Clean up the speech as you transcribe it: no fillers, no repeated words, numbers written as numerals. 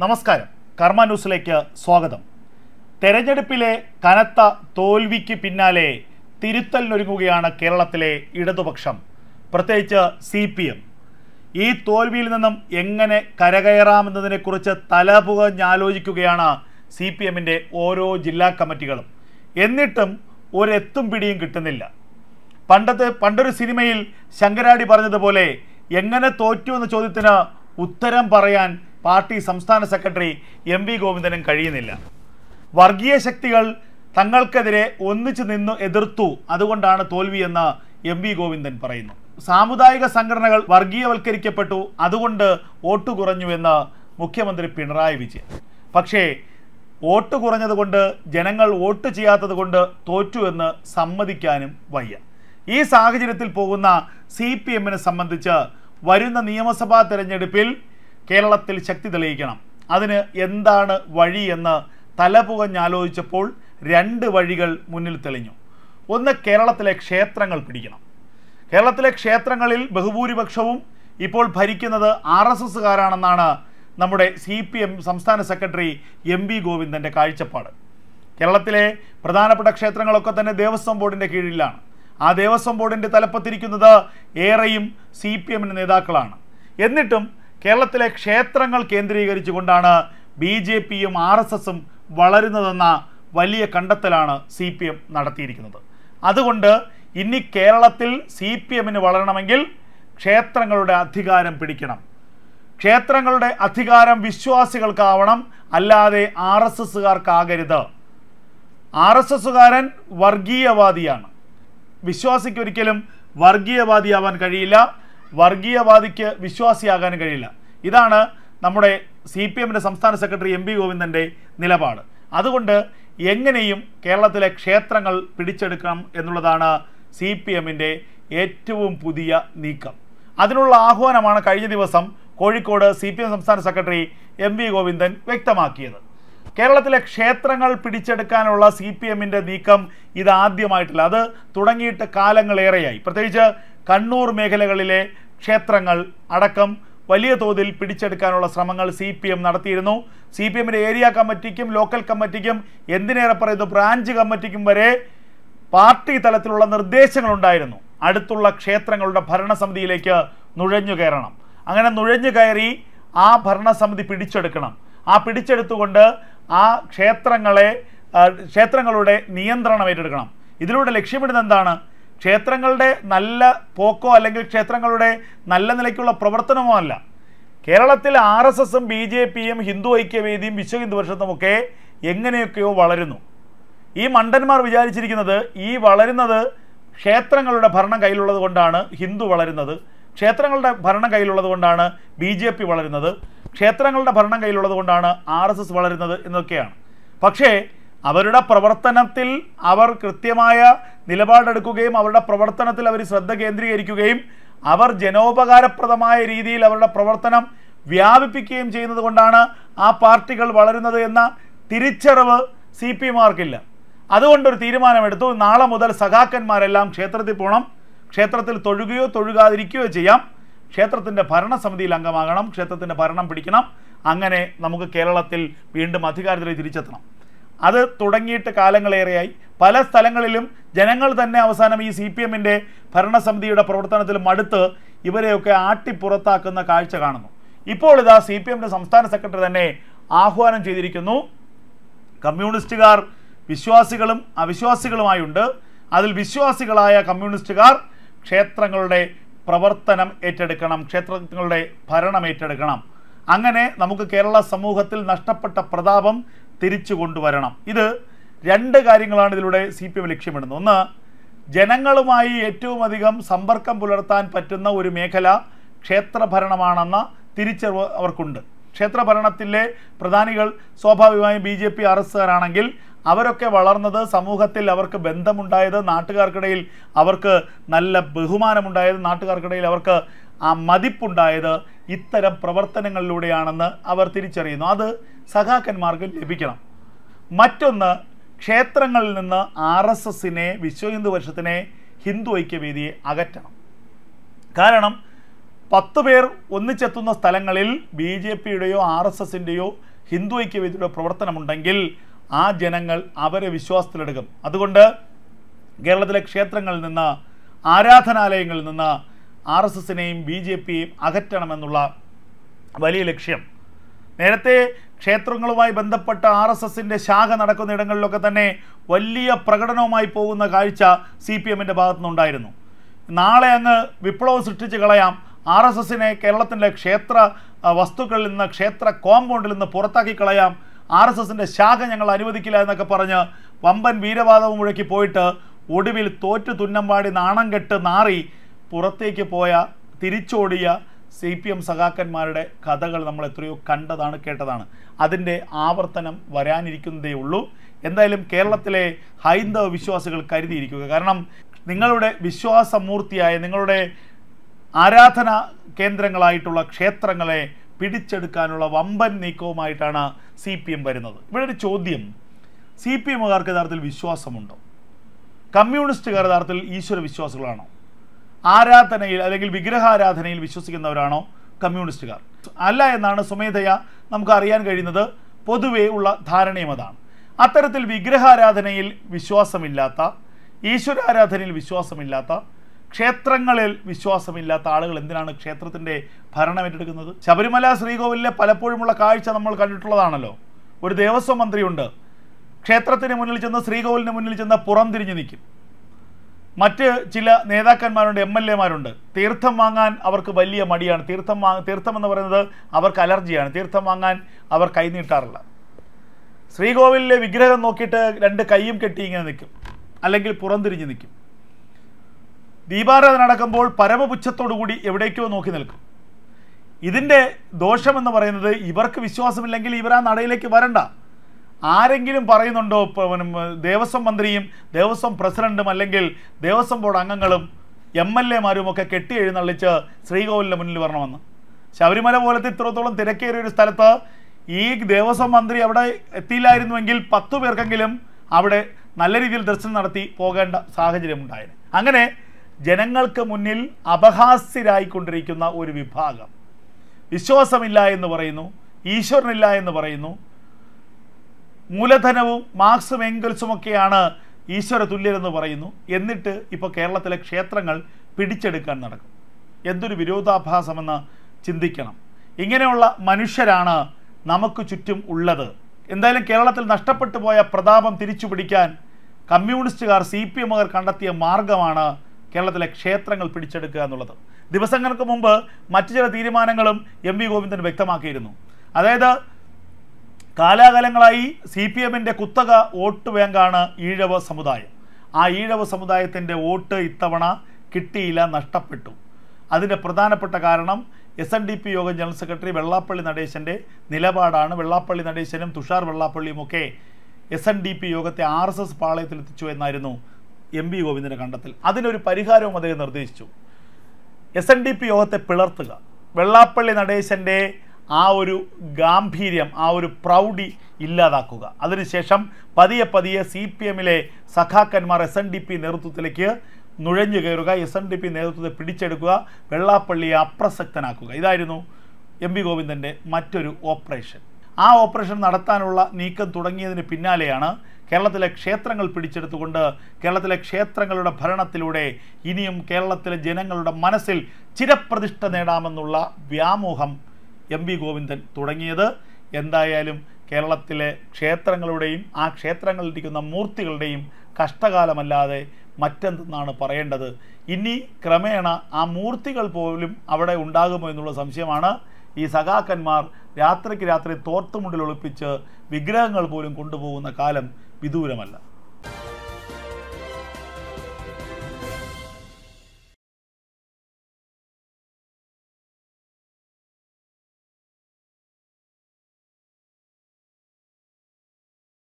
നമസ്കാരം, കർമ്മ ന്യൂസിലേക്ക് സ്വാഗതം. തെരഞ്ഞെടുപ്പിലെ കനത്ത തോൽവിക്ക് പിന്നാലെ തിരുത്തലിനൊരുങ്ങുകയാണ് കേരളത്തിലെ ഇടതുപക്ഷം, പ്രത്യേകിച്ച് CPM. ഈ തോൽവിയിൽ നിന്നും എങ്ങനെ കരകയറാമെന്നതിനെക്കുറിച്ച് തലപുകഞ്ഞാലോചിക്കുകയാണ് CPMൻ്റെ ഓരോ ജില്ലാ കമ്മിറ്റികളും. എന്നിട്ടും ഒരെത്തും പിടിയും കിട്ടുന്നില്ല. പണ്ടൊരു സിനിമയിൽ ശങ്കരാടി പറഞ്ഞതുപോലെ എങ്ങനെ തോറ്റു എന്ന ചോദ്യത്തിന് ഉത്തരം പറയാൻ പാർട്ടി സംസ്ഥാന സെക്രട്ടറി MV ഗോവിന്ദനും കഴിയുന്നില്ല. വർഗീയ ശക്തികൾ തങ്ങൾക്കെതിരെ ഒന്നിച്ചു നിന്ന് എതിർത്തു, അതുകൊണ്ടാണ് തോൽവിയെന്ന് MV ഗോവിന്ദൻ പറയുന്നു. സാമുദായിക സംഘടനകൾ വർഗീയവൽക്കരിക്കപ്പെട്ടു, അതുകൊണ്ട് വോട്ട് കുറഞ്ഞുവെന്ന് മുഖ്യമന്ത്രി പിണറായി വിജയൻ. പക്ഷേ വോട്ട് കുറഞ്ഞതുകൊണ്ട്, ജനങ്ങൾ വോട്ട് ചെയ്യാത്തത് കൊണ്ട് തോറ്റുവെന്ന് സമ്മതിക്കാനും വയ്യ. ഈ സാഹചര്യത്തിൽ പോകുന്ന CPMനെ സംബന്ധിച്ച് വരുന്ന നിയമസഭാ തെരഞ്ഞെടുപ്പിൽ കേരളത്തിൽ ശക്തി തെളിയിക്കണം. അതിന് എന്താണ് വഴി എന്ന് തലപുകഞ്ഞാലോചിച്ചപ്പോൾ രണ്ട് വഴികൾ മുന്നിൽ തെളിഞ്ഞു. ഒന്ന്, കേരളത്തിലെ ക്ഷേത്രങ്ങൾ പിടിക്കണം. കേരളത്തിലെ ക്ഷേത്രങ്ങളിൽ ബഹുഭൂരിപക്ഷവും ഇപ്പോൾ ഭരിക്കുന്നത് RSSകാരാണെന്നാണ് നമ്മുടെ CPM സംസ്ഥാന സെക്രട്ടറി MV ഗോവിന്ദൻ്റെ കാഴ്ചപ്പാട്. കേരളത്തിലെ പ്രധാനപ്പെട്ട ക്ഷേത്രങ്ങളൊക്കെ തന്നെ ദേവസ്വം ബോർഡിൻ്റെ കീഴിലാണ്. ആ ദേവസ്വം ബോർഡിൻ്റെ തലപ്പത്തിരിക്കുന്നത് ഏറെയും CPM നേതാക്കളാണ്. എന്നിട്ടും കേരളത്തിലെ ക്ഷേത്രങ്ങൾ കേന്ദ്രീകരിച്ചുകൊണ്ടാണ് BJPയും RSSും വളരുന്നതെന്ന വലിയ കണ്ടെത്തലാണ് CPM നടത്തിയിരിക്കുന്നത്. അതുകൊണ്ട് ഇനി കേരളത്തിൽ CPMന് വളരണമെങ്കിൽ ക്ഷേത്രങ്ങളുടെ അധികാരം പിടിക്കണം. ക്ഷേത്രങ്ങളുടെ അധികാരം വിശ്വാസികൾക്കാവണം, അല്ലാതെ RSSകാർക്കാകരുത്. RSSകാരൻ വർഗീയവാദിയാണ്. വിശ്വാസിക്ക് ഒരിക്കലും വർഗീയവാദിയാവാൻ കഴിയില്ല, വർഗീയവാദിക്ക് വിശ്വാസിയാകാനും കഴിയില്ല. ഇതാണ് നമ്മുടെ CPMൻ്റെ സംസ്ഥാന സെക്രട്ടറി MV ഗോവിന്ദൻ്റെ നിലപാട്. അതുകൊണ്ട് എങ്ങനെയും കേരളത്തിലെ ക്ഷേത്രങ്ങൾ പിടിച്ചെടുക്കണം എന്നുള്ളതാണ് CPMൻ്റെ ഏറ്റവും പുതിയ നീക്കം. അതിനുള്ള ആഹ്വാനമാണ് കഴിഞ്ഞ ദിവസം കോഴിക്കോട് CPM സംസ്ഥാന സെക്രട്ടറി MV ഗോവിന്ദൻ വ്യക്തമാക്കിയത്. കേരളത്തിലെ ക്ഷേത്രങ്ങൾ പിടിച്ചെടുക്കാനുള്ള CPMൻ്റെ നീക്കം ഇതാദ്യമായിട്ടില്ല. അത് തുടങ്ങിയിട്ട് കാലങ്ങളേറെയായി. പ്രത്യേകിച്ച് കണ്ണൂർ മേഖലകളിലെ ക്ഷേത്രങ്ങൾ അടക്കം വലിയ തോതിൽ പിടിച്ചെടുക്കാനുള്ള ശ്രമങ്ങൾ CPM നടത്തിയിരുന്നു. CPMൻ്റെ ഏരിയ കമ്മിറ്റിക്കും ലോക്കൽ കമ്മിറ്റിക്കും, എന്തിനേറെ പറയുന്നു ബ്രാഞ്ച് കമ്മിറ്റിക്കും വരെ പാർട്ടി തലത്തിലുള്ള നിർദ്ദേശങ്ങളുണ്ടായിരുന്നു. അടുത്തുള്ള ക്ഷേത്രങ്ങളുടെ ഭരണസമിതിയിലേക്ക് നുഴഞ്ഞു കയറണം. അങ്ങനെ നുഴഞ്ഞു കയറി ആ ഭരണസമിതി പിടിച്ചെടുക്കണം. ആ പിടിച്ചെടുത്തുകൊണ്ട് ആ ക്ഷേത്രങ്ങളുടെ നിയന്ത്രണം ഏറ്റെടുക്കണം. ഇതിലൂടെ ലക്ഷ്യമിടുന്നത് എന്താണ്? ക്ഷേത്രങ്ങളുടെ നല്ല പോക്കോ അല്ലെങ്കിൽ ക്ഷേത്രങ്ങളുടെ നല്ല നിലയ്ക്കുള്ള പ്രവർത്തനമോ അല്ല. കേരളത്തിൽ RSSും BJPയും ഹിന്ദു ഐക്യവേദിയും വിശ്വ ഹിന്ദു പരിഷത്തുമൊക്കെ എങ്ങനെയൊക്കെയോ വളരുന്നു. ഈ മണ്ടന്മാർ വിചാരിച്ചിരിക്കുന്നത് ഈ വളരുന്നത് ക്ഷേത്രങ്ങളുടെ ഭരണം കയ്യിലുള്ളത് കൊണ്ടാണ് ഹിന്ദു വളരുന്നത്, ക്ഷേത്രങ്ങളുടെ ഭരണം കയ്യിലുള്ളത് കൊണ്ടാണ് BJP വളരുന്നത്, ക്ഷേത്രങ്ങളുടെ ഭരണം കയ്യിലുള്ളത് കൊണ്ടാണ് RSS വളരുന്നത് എന്നൊക്കെയാണ്. പക്ഷേ അവരുടെ പ്രവർത്തനത്തിൽ അവർ കൃത്യമായ നിലപാടെടുക്കുകയും അവരുടെ പ്രവർത്തനത്തിൽ അവർ ശ്രദ്ധ കേന്ദ്രീകരിക്കുകയും അവർ ജനോപകാരപ്രദമായ രീതിയിൽ അവരുടെ പ്രവർത്തനം വ്യാപിപ്പിക്കുകയും ചെയ്യുന്നത് കൊണ്ടാണ് ആ പാർട്ടികൾ വളരുന്നത് എന്ന തിരിച്ചറിവ് CPMമാർക്കില്ല. അതുകൊണ്ടൊരു തീരുമാനമെടുത്തു, നാളെ മുതൽ സഖാക്കന്മാരെല്ലാം ക്ഷേത്രത്തിൽ പോകണം, ക്ഷേത്രത്തിൽ തൊഴുകയോ തൊഴുകാതിരിക്കുകയോ ചെയ്യാം, ക്ഷേത്രത്തിൻ്റെ ഭരണസമിതിയിൽ അംഗമാകണം, ക്ഷേത്രത്തിൻ്റെ ഭരണം പിടിക്കണം. അങ്ങനെ നമുക്ക് കേരളത്തിൽ വീണ്ടും അധികാരത്തിലേക്ക് തിരിച്ചെത്തണം. അത് തുടങ്ങിയിട്ട് കാലങ്ങളേറെയായി. പല സ്ഥലങ്ങളിലും ജനങ്ങൾ തന്നെ അവസാനം ഈ CPMൻ്റെ ഭരണസമിതിയുടെ പ്രവർത്തനത്തിൽ മടുത്ത് ഇവരെയൊക്കെ ആട്ടിപ്പുറത്താക്കുന്ന കാഴ്ച കാണുന്നു. ഇപ്പോൾ ഇതാ CPMൻ്റെ സംസ്ഥാന സെക്രട്ടറി തന്നെ ആഹ്വാനം ചെയ്തിരിക്കുന്നു. കമ്മ്യൂണിസ്റ്റുകാർ വിശ്വാസികളും അവിശ്വാസികളുമായുണ്ട്. അതിൽ വിശ്വാസികളായ കമ്മ്യൂണിസ്റ്റുകാർ ക്ഷേത്രങ്ങളുടെ പ്രവർത്തനം ഏറ്റെടുക്കണം, ക്ഷേത്രങ്ങളുടെ ഭരണം ഏറ്റെടുക്കണം. അങ്ങനെ നമുക്ക് കേരള സമൂഹത്തിൽ നഷ്ടപ്പെട്ട പ്രതാപം തിരിച്ചു കൊണ്ടുവരണം. ഇത് രണ്ട് കാര്യങ്ങളാണ് ഇതിലൂടെ CPM ലക്ഷ്യമിടുന്നത്. ഒന്ന്, ജനങ്ങളുമായി ഏറ്റവും അധികം സമ്പർക്കം പുലർത്താൻ പറ്റുന്ന ഒരു മേഖല ക്ഷേത്രഭരണമാണെന്ന തിരിച്ചറിവ് അവർക്കുണ്ട്. ക്ഷേത്രഭരണത്തിലെ പ്രധാനികൾ സ്വാഭാവികമായും BJP RSSകാരാണെങ്കിൽ അവരൊക്കെ വളർന്നത് സമൂഹത്തിൽ അവർക്ക് ബന്ധമുണ്ടായത്, നാട്ടുകാർക്കിടയിൽ അവർക്ക് നല്ല ബഹുമാനമുണ്ടായത്, നാട്ടുകാർക്കിടയിൽ അവർക്ക് ആ മതിപ്പുണ്ടായത് ഇത്തരം പ്രവർത്തനങ്ങളിലൂടെയാണെന്ന് അവർ തിരിച്ചറിയുന്നു. അത് സഖാക്കന്മാർക്ക് ലഭിക്കണം. മറ്റൊന്ന്, ക്ഷേത്രങ്ങളിൽ നിന്ന് RSSനെ, വിശ്വ ഹിന്ദു പരിഷത്തിനെ, ഹിന്ദു ഐക്യവേദിയെ അകറ്റണം. കാരണം 10 പേർ ഒന്നിച്ചെത്തുന്ന സ്ഥലങ്ങളിൽ BJPയുടെയോ RSSൻ്റെയോ ഹിന്ദു ഐക്യവേദിയുടെ പ്രവർത്തനമുണ്ടെങ്കിൽ ആ ജനങ്ങൾ അവരെ വിശ്വാസത്തിലെടുക്കും. അതുകൊണ്ട് കേരളത്തിലെ ക്ഷേത്രങ്ങളിൽ നിന്ന്, ആരാധനാലയങ്ങളിൽ നിന്ന് RSSനെയും BJPയെയും അകറ്റണമെന്നുള്ള വലിയ ലക്ഷ്യം. നേരത്തെ ക്ഷേത്രങ്ങളുമായി ബന്ധപ്പെട്ട RSSൻ്റെ ശാഖ നടക്കുന്ന ഇടങ്ങളിലൊക്കെ തന്നെ വലിയ പ്രകടനവുമായി പോകുന്ന കാഴ്ച CPMൻ്റെ ഭാഗത്തുനിന്നുണ്ടായിരുന്നു. നാളെ അങ്ങ് വിപ്ലവം സൃഷ്ടിച്ച് കളയാം, RSSനെ കേരളത്തിൻ്റെ ക്ഷേത്ര വസ്തുക്കളിൽ നിന്ന്, ക്ഷേത്ര കോമ്പൗണ്ടിൽ നിന്ന് പുറത്താക്കി കളയാം, RSSൻ്റെ ശാഖ ഞങ്ങൾ അനുവദിക്കില്ല എന്നൊക്കെ പറഞ്ഞ് വമ്പൻ വീരവാദവും മുഴക്കി പോയിട്ട് ഒടുവിൽ തോറ്റു തുന്നമ്പാടി നാണം കെട്ട് നാറി പുറത്തേക്ക് പോയ, തിരിച്ചോടിയ CPM സഖാക്കന്മാരുടെ കഥകൾ നമ്മൾ എത്രയോ കണ്ടതാണ്, കേട്ടതാണ്. അതിൻ്റെ ആവർത്തനം വരാനിരിക്കുന്നതേ ഉള്ളൂ. എന്തായാലും കേരളത്തിലെ ഹൈന്ദവ വിശ്വാസികൾ കരുതിയിരിക്കുക. കാരണം നിങ്ങളുടെ വിശ്വാസമൂർത്തിയായ, നിങ്ങളുടെ ആരാധനാ കേന്ദ്രങ്ങളായിട്ടുള്ള ക്ഷേത്രങ്ങളെ പിടിച്ചെടുക്കാനുള്ള വമ്പൻ നീക്കവുമായിട്ടാണ് CPM വരുന്നത്. ഇവിടെ ഒരു ചോദ്യം, CPMകാർക്ക് യഥാർത്ഥത്തിൽ വിശ്വാസമുണ്ടോ? കമ്മ്യൂണിസ്റ്റുകാർ യഥാർത്ഥത്തിൽ ഈശ്വര വിശ്വാസികളാണോ? ആരാധനയിൽ അല്ലെങ്കിൽ വിഗ്രഹാരാധനയിൽ വിശ്വസിക്കുന്നവരാണോ കമ്മ്യൂണിസ്റ്റുകാർ? അല്ല എന്നാണ് സ്വമേധയാ നമുക്ക് അറിയാൻ കഴിയുന്നത്. പൊതുവേ ഉള്ള ധാരണയും അതാണ്. അത്തരത്തിൽ വിഗ്രഹാരാധനയിൽ വിശ്വാസമില്ലാത്ത, ഈശ്വരാരാധനയിൽ വിശ്വാസമില്ലാത്ത, ക്ഷേത്രങ്ങളിൽ വിശ്വാസമില്ലാത്ത ആളുകൾ എന്തിനാണ് ക്ഷേത്രത്തിൻ്റെ ഭരണം ഏറ്റെടുക്കുന്നത്? ശബരിമല ശ്രീകോവിലിലെ പലപ്പോഴുമുള്ള കാഴ്ച നമ്മൾ കണ്ടിട്ടുള്ളതാണല്ലോ. ഒരു ദേവസ്വം മന്ത്രിയുണ്ട്, ക്ഷേത്രത്തിന് മുന്നിൽ ചെന്ന്, ശ്രീകോവിലിന് മുന്നിൽ ചെന്ന് പുറംതിരിഞ്ഞ് നിൽക്കും. മറ്റ് ചില നേതാക്കന്മാരുണ്ട്, MLAമാരുണ്ട്, തീർത്ഥം വാങ്ങാൻ അവർക്ക് വലിയ മടിയാണ്. തീർത്ഥം എന്ന് പറയുന്നത് അവർക്ക് അലർജിയാണ്. തീർത്ഥം വാങ്ങാൻ അവർ കൈനീട്ടാറില്ല. ശ്രീകോവിലിലെ വിഗ്രഹം നോക്കിയിട്ട് 2 കൈയും കെട്ടി ഇങ്ങനെ നിൽക്കും, അല്ലെങ്കിൽ പുറംതിരിഞ്ഞ് നിൽക്കും. ദീപാരാധന നടക്കുമ്പോൾ പരമപുച്ഛത്തോടുകൂടി എവിടേക്കോ നോക്കി നിൽക്കും. ഇതിൻ്റെ ദോഷമെന്ന് പറയുന്നത് ഇവർക്ക് വിശ്വാസമില്ലെങ്കിൽ ഇവർ ആ നടയിലേക്ക് വരണ്ട. ആരെങ്കിലും പറയുന്നുണ്ടോ ദേവസ്വം മന്ത്രിയും ദേവസ്വം പ്രസിഡന്റും അല്ലെങ്കിൽ ദേവസ്വം ബോർഡ് അംഗങ്ങളും MLAമാരും ഒക്കെ കെട്ടി എഴുന്നള്ളിച്ച് ശ്രീകോവിലിൻ്റെ മുന്നിൽ വരണമെന്ന്? ശബരിമല പോലത്തെ ഇത്രത്തോളം തിരക്കേറിയ ഒരു സ്ഥലത്ത് ഈ ദേവസ്വം മന്ത്രി അവിടെ എത്തിയില്ലായിരുന്നുവെങ്കിൽ 10 പേർക്കെങ്കിലും അവിടെ നല്ല രീതിയിൽ ദർശനം നടത്തി പോകേണ്ട സാഹചര്യം ഉണ്ടായിരുന്നു. അങ്ങനെ ജനങ്ങൾക്ക് മുന്നിൽ അപഹാസ്യരായിക്കൊണ്ടിരിക്കുന്ന ഒരു വിഭാഗം, വിശ്വാസമില്ല എന്ന് പറയുന്നു, ഈശ്വരനില്ല എന്ന് പറയുന്നു, മൂലധനവും മാർക്സും എംഗൽസുമൊക്കെയാണ് ഈശ്വര തുല്യരെന്ന് പറയുന്നു. എന്നിട്ട് ഇപ്പോൾ കേരളത്തിലെ ക്ഷേത്രങ്ങൾ പിടിച്ചെടുക്കാൻ നടക്കും. എന്തൊരു വിരോധാഭാസമെന്ന് ചിന്തിക്കണം. ഇങ്ങനെയുള്ള മനുഷ്യരാണ് നമുക്ക് ചുറ്റും ഉള്ളത്. എന്തായാലും കേരളത്തിൽ നഷ്ടപ്പെട്ടു പോയ പ്രതാപം തിരിച്ചു പിടിക്കാൻ കമ്മ്യൂണിസ്റ്റുകാർ, CPMകാർ കണ്ടെത്തിയ മാർഗമാണ് കേരളത്തിലെ ക്ഷേത്രങ്ങൾ പിടിച്ചെടുക്കുക എന്നുള്ളത്. ദിവസങ്ങൾക്ക് മുമ്പ് മറ്റു ചില തീരുമാനങ്ങളും MV ഗോവിന്ദൻ വ്യക്തമാക്കിയിരുന്നു. അതായത് കാലാകാലങ്ങളായി CPMൻ്റെ കുത്തക വോട്ട് ബാങ്കാണ് ഈഴവ സമുദായം. ആ ഈഴവ സമുദായത്തിൻ്റെ വോട്ട് ഇത്തവണ കിട്ടിയില്ല, നഷ്ടപ്പെട്ടു. അതിൻ്റെ പ്രധാനപ്പെട്ട കാരണം SNDP യോഗം ജനറൽ സെക്രട്ടറി വെള്ളാപ്പള്ളി നടേശൻ്റെ നിലപാടാണ്. വെള്ളാപ്പള്ളി നടേശനും തുഷാർ വെള്ളാപ്പള്ളിയുമൊക്കെ SNDP യോഗത്തെ RSS പാളയത്തിലെത്തിച്ചു എന്നായിരുന്നു MV ഗോവിന്ദൻ്റെ കണ്ടെത്തൽ. അതിനൊരു പരിഹാരവും അദ്ദേഹം നിർദ്ദേശിച്ചു. SNDP യോഗത്തെ പിളർത്തുക, വെള്ളാപ്പള്ളി നടേശൻ്റെ ആ ഒരു ഗാംഭീര്യം, ആ ഒരു പ്രൗഢി ഇല്ലാതാക്കുക. അതിനുശേഷം പതിയെ പതിയെ CPMലെ സഖാക്കന്മാർ SNDP നേതൃത്വത്തിലേക്ക് നുഴഞ്ഞു കയറുക, SNDP നേതൃത്വത്തെ പിടിച്ചെടുക്കുക, വെള്ളാപ്പള്ളിയെ അപ്രസക്തനാക്കുക. ഇതായിരുന്നു MV ഗോവിന്ദൻ്റെ മറ്റൊരു ഓപ്പറേഷൻ. ആ ഓപ്പറേഷൻ നടത്താനുള്ള നീക്കം തുടങ്ങിയതിന് പിന്നാലെയാണ് കേരളത്തിലെ ക്ഷേത്രങ്ങൾ പിടിച്ചെടുത്തുകൊണ്ട് കേരളത്തിലെ ക്ഷേത്രങ്ങളുടെ ഭരണത്തിലൂടെ ഇനിയും കേരളത്തിലെ ജനങ്ങളുടെ മനസ്സിൽ ചിരപ്രതിഷ്ഠ നേടാമെന്നുള്ള വ്യാമോഹം MV ഗോവിന്ദൻ തുടങ്ങിയത്. എന്തായാലും കേരളത്തിലെ ക്ഷേത്രങ്ങളുടെയും ആ ക്ഷേത്രങ്ങളിലിരിക്കുന്ന മൂർത്തികളുടെയും കഷ്ടകാലമല്ലാതെ മറ്റെന്തെന്നാണ് പറയേണ്ടത്. ഇനി ക്രമേണ ആ മൂർത്തികൾ പോലും അവിടെ ഉണ്ടാകുമോ എന്നുള്ള സംശയമാണ്. ഈ സഖാക്കന്മാർ രാത്രിക്ക് രാത്രി തോർത്തുമുണ്ടിൽ ഒളിപ്പിച്ച് വിഗ്രഹങ്ങൾ പോലും കൊണ്ടുപോകുന്ന കാലം വിദൂരമല്ല.